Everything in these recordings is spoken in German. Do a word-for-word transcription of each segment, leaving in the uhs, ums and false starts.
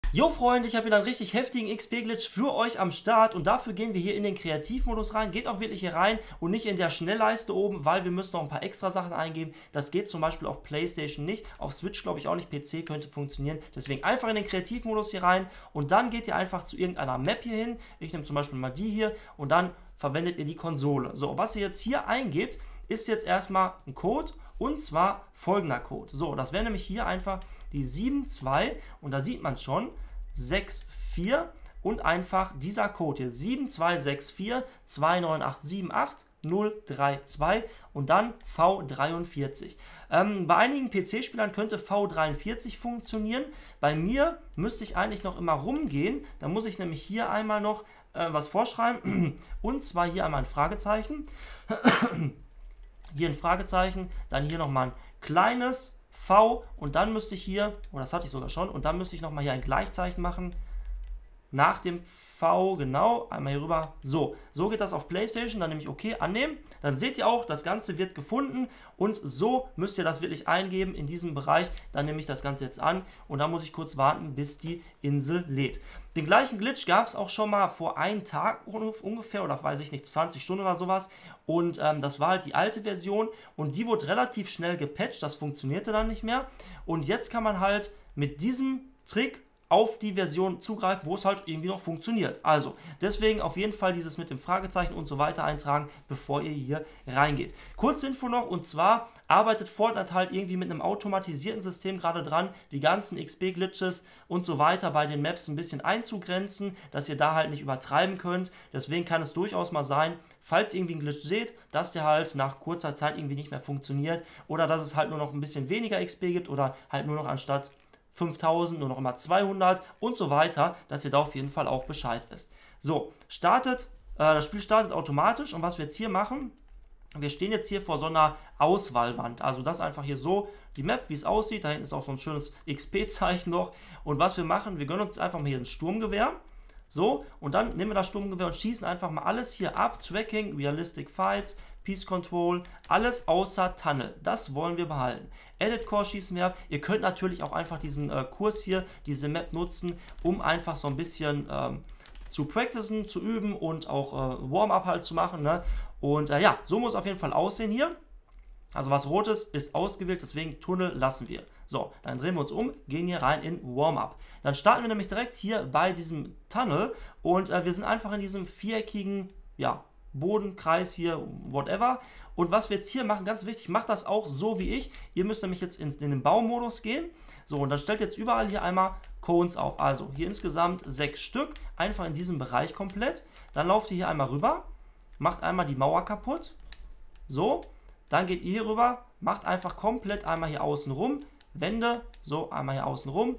Jo Freunde, ich habe wieder einen richtig heftigen X P-Glitch für euch am Start und dafür gehen wir hier in den Kreativmodus rein. Geht auch wirklich hier rein und nicht in der Schnellleiste oben, weil wir müssen noch ein paar extra Sachen eingeben. Das geht zum Beispiel auf PlayStation nicht, auf Switch glaube ich auch nicht, P C könnte funktionieren. Deswegen einfach in den Kreativmodus hier rein und dann geht ihr einfach zu irgendeiner Map hier hin. Ich nehme zum Beispiel mal die hier und dann verwendet ihr die Konsole. So, was ihr jetzt hier eingebt, ist jetzt erstmal ein Code und zwar folgender Code. So, das wäre nämlich hier einfach die sieben zwei und da sieht man schon sechs vier und einfach dieser Code hier sieben zwei sechs vier zwei neun acht sieben acht null drei zwei und dann V dreiundvierzig. Ähm, bei einigen P C-Spielern könnte V dreiundvierzig funktionieren. Bei mir müsste ich eigentlich noch immer rumgehen. Da muss ich nämlich hier einmal noch äh, was vorschreiben und zwar hier einmal ein Fragezeichen. Hier ein Fragezeichen, dann hier nochmal ein kleines V und dann müsste ich hier, oh das hatte ich sogar schon, und dann müsste ich nochmal hier ein Gleichzeichen machen nach dem V, genau, einmal hier rüber. So, so geht das auf PlayStation, dann nehme ich OK, annehmen. Dann seht ihr auch, das Ganze wird gefunden und so müsst ihr das wirklich eingeben in diesem Bereich. Dann nehme ich das Ganze jetzt an und dann muss ich kurz warten, bis die Insel lädt. Den gleichen Glitch gab es auch schon mal vor einem Tag ungefähr oder weiß ich nicht, zwanzig Stunden oder sowas. Und ähm, das war halt die alte Version und die wurde relativ schnell gepatcht, das funktionierte dann nicht mehr. Und jetzt kann man halt mit diesem Trick auf die Version zugreifen, wo es halt irgendwie noch funktioniert. Also, deswegen auf jeden Fall dieses mit dem Fragezeichen und so weiter eintragen, bevor ihr hier reingeht. Kurze Info noch, und zwar arbeitet Fortnite halt irgendwie mit einem automatisierten System gerade dran, die ganzen X P-Glitches und so weiter bei den Maps ein bisschen einzugrenzen, dass ihr da halt nicht übertreiben könnt. Deswegen kann es durchaus mal sein, falls ihr irgendwie einen Glitch seht, dass der halt nach kurzer Zeit irgendwie nicht mehr funktioniert oder dass es halt nur noch ein bisschen weniger X P gibt oder halt nur noch anstatt fünftausend, nur noch immer zweihundert und so weiter, dass ihr da auf jeden Fall auch Bescheid wisst. So, startet, äh, das Spiel startet automatisch und was wir jetzt hier machen, wir stehen jetzt hier vor so einer Auswahlwand, also das einfach hier so, die Map, wie es aussieht, da hinten ist auch so ein schönes X P-Zeichen noch und was wir machen, wir gönnen uns einfach mal hier ein Sturmgewehr, so, und dann nehmen wir das Sturmgewehr und schießen einfach mal alles hier ab, Tracking, Realistic Fights, Peace Control, alles außer Tunnel. Das wollen wir behalten. Edit Core schießen wir ab. Ihr könnt natürlich auch einfach diesen äh, Kurs hier, diese Map nutzen, um einfach so ein bisschen ähm, zu practicen, zu üben und auch äh, Warm-up halt zu machen. Ne? Und äh, ja, so muss es auf jeden Fall aussehen hier. Also was rot ist, ist ausgewählt, deswegen Tunnel lassen wir. So, dann drehen wir uns um, gehen hier rein in Warm-up. Dann starten wir nämlich direkt hier bei diesem Tunnel und äh, wir sind einfach in diesem viereckigen, ja, Bodenkreis hier, whatever. Und was wir jetzt hier machen, ganz wichtig, macht das auch so wie ich. Ihr müsst nämlich jetzt in, in den Baumodus gehen. So, und dann stellt jetzt überall hier einmal Cones auf. Also hier insgesamt sechs Stück, einfach in diesem Bereich komplett. Dann lauft ihr hier einmal rüber, macht einmal die Mauer kaputt. So, dann geht ihr hier rüber, macht einfach komplett einmal hier außen rum. Wände, so einmal hier außen rum.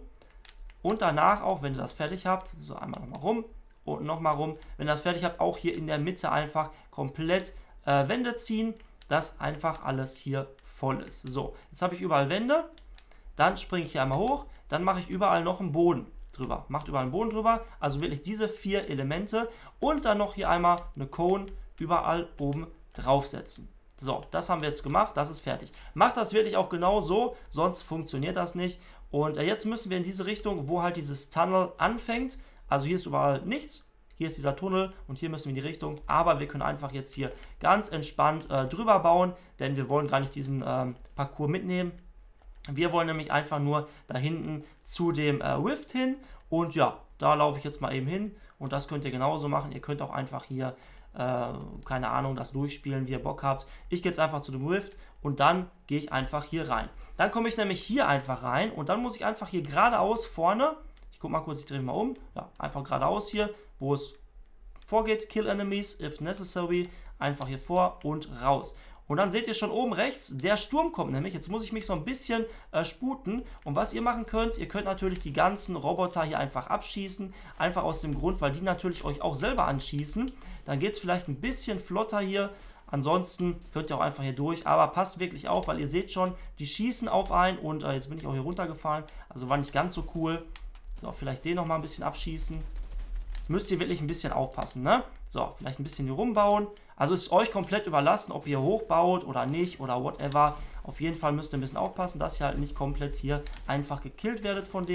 Und danach auch, wenn ihr das fertig habt, so einmal nochmal rum. Und nochmal rum, wenn ihr das fertig habt, auch hier in der Mitte einfach komplett äh, Wände ziehen, dass einfach alles hier voll ist. So, jetzt habe ich überall Wände, dann springe ich hier einmal hoch, dann mache ich überall noch einen Boden drüber. Macht überall einen Boden drüber, also wirklich diese vier Elemente und dann noch hier einmal eine Cone überall oben draufsetzen. So, das haben wir jetzt gemacht, das ist fertig. Macht das wirklich auch genau so, sonst funktioniert das nicht. Und äh, jetzt müssen wir in diese Richtung, wo halt dieses Tunnel anfängt. Also hier ist überall nichts, hier ist dieser Tunnel und hier müssen wir in die Richtung, aber wir können einfach jetzt hier ganz entspannt äh, drüber bauen, denn wir wollen gar nicht diesen ähm, Parcours mitnehmen. Wir wollen nämlich einfach nur da hinten zu dem äh, Rift hin und ja, da laufe ich jetzt mal eben hin und das könnt ihr genauso machen. Ihr könnt auch einfach hier, äh, keine Ahnung, das durchspielen, wie ihr Bock habt. Ich gehe jetzt einfach zu dem Rift und dann gehe ich einfach hier rein. Dann komme ich nämlich hier einfach rein und dann muss ich einfach hier geradeaus vorne, guck mal kurz, ich drehe mal um. Ja, einfach geradeaus hier, wo es vorgeht. Kill enemies if necessary. Einfach hier vor und raus. Und dann seht ihr schon oben rechts, der Sturm kommt nämlich. Jetzt muss ich mich so ein bisschen äh, sputen. Und was ihr machen könnt, ihr könnt natürlich die ganzen Roboter hier einfach abschießen. Einfach aus dem Grund, weil die natürlich euch auch selber anschießen. Dann geht es vielleicht ein bisschen flotter hier. Ansonsten könnt ihr auch einfach hier durch, aber passt wirklich auf, weil ihr seht schon, die schießen auf einen und äh, jetzt bin ich auch hier runtergefallen. Also war nicht ganz so cool. So, vielleicht den nochmal ein bisschen abschießen. Müsst ihr wirklich ein bisschen aufpassen, ne? So, vielleicht ein bisschen hier rumbauen. Also ist euch komplett überlassen, ob ihr hochbaut oder nicht oder whatever. Auf jeden Fall müsst ihr ein bisschen aufpassen, dass ihr halt nicht komplett hier einfach gekillt werdet von denen.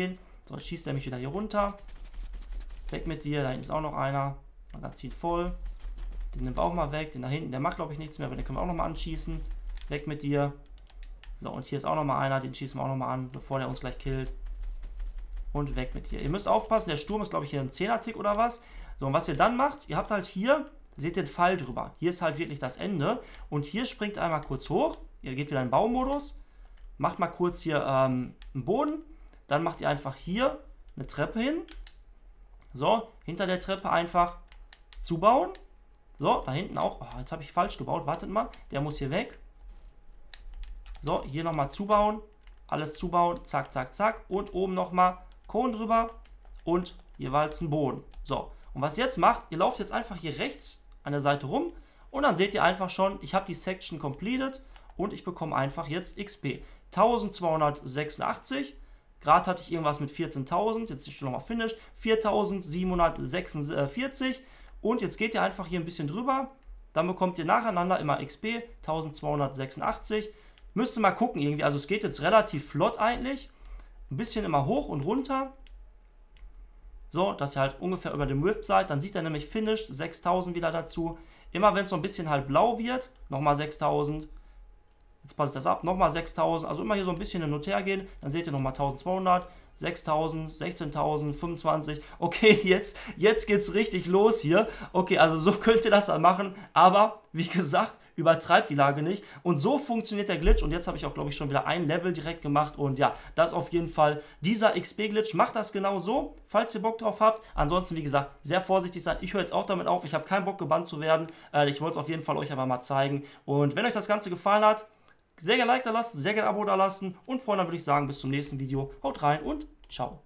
So, jetzt schießt er mich wieder hier runter. Weg mit dir, da hinten ist auch noch einer. Magazin voll. Den nehmen wir auch mal weg. Den da hinten, der macht glaube ich nichts mehr, aber den können wir auch nochmal anschießen. Weg mit dir. So, und hier ist auch nochmal einer, den schießen wir auch nochmal an, bevor der uns gleich killt. Und weg mit dir. Ihr müsst aufpassen, der Sturm ist glaube ich hier ein zehner-Tick oder was. So, und was ihr dann macht, ihr habt halt hier, seht den Pfeil drüber. Hier ist halt wirklich das Ende. Und hier springt einmal kurz hoch. Ihr geht wieder in den Baumodus. Macht mal kurz hier ähm, einen Boden. Dann macht ihr einfach hier eine Treppe hin. So, hinter der Treppe einfach zubauen. So, da hinten auch. Oh, jetzt habe ich falsch gebaut. Wartet mal. Der muss hier weg. So, hier nochmal zubauen. Alles zubauen. Zack, zack, zack. Und oben nochmal Kohlen drüber. Und jeweils einen Boden. So, und was ihr jetzt macht, ihr lauft jetzt einfach hier rechts an der Seite rum. Und dann seht ihr einfach schon, ich habe die Section completed. Und ich bekomme einfach jetzt X P. eintausendzweihundertsechsundachtzig. Gerade hatte ich irgendwas mit vierzehntausend. Jetzt ist schon nochmal finished. viertausendsiebenhundertsechsundvierzig. Und jetzt geht ihr einfach hier ein bisschen drüber. Dann bekommt ihr nacheinander immer X P. eintausendzweihundertsechsundachtzig. Müsst ihr mal gucken irgendwie. Also es geht jetzt relativ flott eigentlich. Ein bisschen immer hoch und runter. So, dass ihr halt ungefähr über dem Rift seid. Dann sieht er nämlich finished. sechstausend wieder dazu. Immer wenn es so ein bisschen halt blau wird. Nochmal sechstausend. Jetzt passe ich das ab, nochmal sechstausend, also immer hier so ein bisschen hin und her gehen, dann seht ihr nochmal eintausendzweihundert, sechstausend, sechzehntausend, fünfundzwanzig, okay, jetzt, jetzt geht's richtig los hier, okay, also so könnt ihr das dann machen, aber, wie gesagt, übertreibt die Lage nicht und so funktioniert der Glitch und jetzt habe ich auch, glaube ich, schon wieder ein Level direkt gemacht und ja, das auf jeden Fall dieser X P-Glitch, macht das genau so, falls ihr Bock drauf habt, ansonsten, wie gesagt, sehr vorsichtig sein, ich höre jetzt auch damit auf, ich habe keinen Bock gebannt zu werden, äh, ich wollte es auf jeden Fall euch aber mal zeigen und wenn euch das Ganze gefallen hat, sehr gerne Like da lassen, sehr gerne Abo da lassen und Freunde, dann würde ich sagen, bis zum nächsten Video. Haut rein und ciao.